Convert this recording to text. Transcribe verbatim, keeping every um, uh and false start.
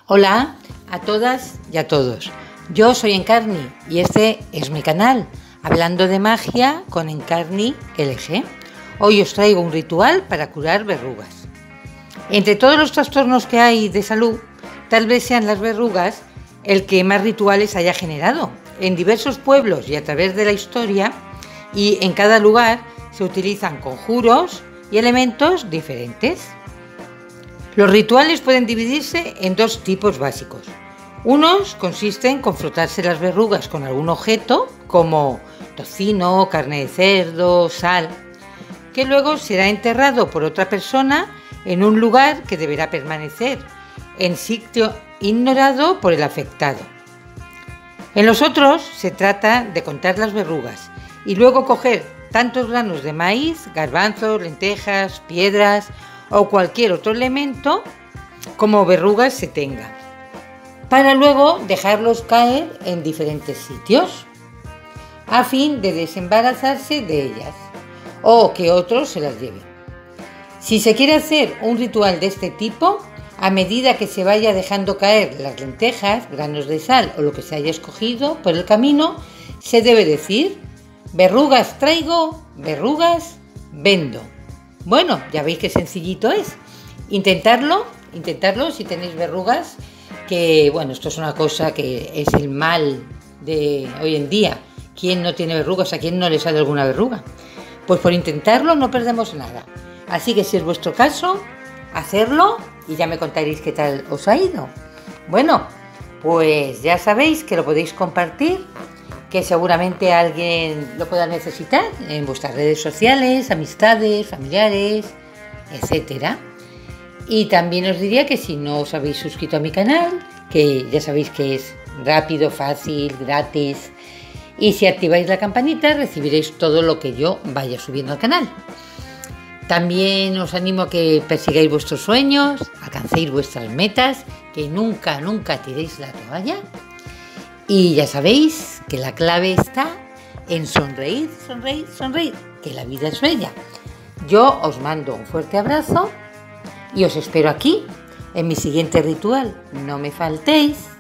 Hola a todas y a todos. Yo soy Encarni y este es mi canal, hablando de magia con Encarni L G. Hoy os traigo un ritual para curar verrugas. Entre todos los trastornos que hay de salud, tal vez sean las verrugas el que más rituales haya generado. En diversos pueblos y a través de la historia, y en cada lugar se utilizan conjuros y elementos diferentes. Los rituales pueden dividirse en dos tipos básicos. Unos consisten en frotarse las verrugas con algún objeto, como tocino, carne de cerdo, sal, que luego será enterrado por otra persona en un lugar que deberá permanecer en sitio ignorado por el afectado. En los otros se trata de contar las verrugas y luego coger tantos granos de maíz, garbanzos, lentejas, piedras o cualquier otro elemento como verrugas se tenga, para luego dejarlos caer en diferentes sitios a fin de desembarazarse de ellas o que otros se las lleven. Si se quiere hacer un ritual de este tipo, a medida que se vaya dejando caer las lentejas, granos de sal o lo que se haya escogido por el camino, se debe decir: verrugas traigo, verrugas vendo. Bueno, ya veis qué sencillito es. Intentarlo, intentarlo si tenéis verrugas, que bueno, esto es una cosa que es el mal de hoy en día. ¿Quién no tiene verrugas? ¿A quién no le sale alguna verruga? Pues por intentarlo no perdemos nada. Así que si es vuestro caso, hacerlo y ya me contaréis qué tal os ha ido. Bueno, pues ya sabéis que lo podéis compartir, que seguramente alguien lo pueda necesitar en vuestras redes sociales, amistades, familiares, etcétera. Y también os diría que si no os habéis suscrito a mi canal, que ya sabéis que es rápido, fácil, gratis, y si activáis la campanita recibiréis todo lo que yo vaya subiendo al canal. También os animo a que persigáis vuestros sueños, alcancéis vuestras metas, que nunca, nunca tiréis la toalla. Y ya sabéis que la clave está en sonreír, sonreír, sonreír, que la vida es bella. Yo os mando un fuerte abrazo y os espero aquí en mi siguiente ritual. No me faltéis.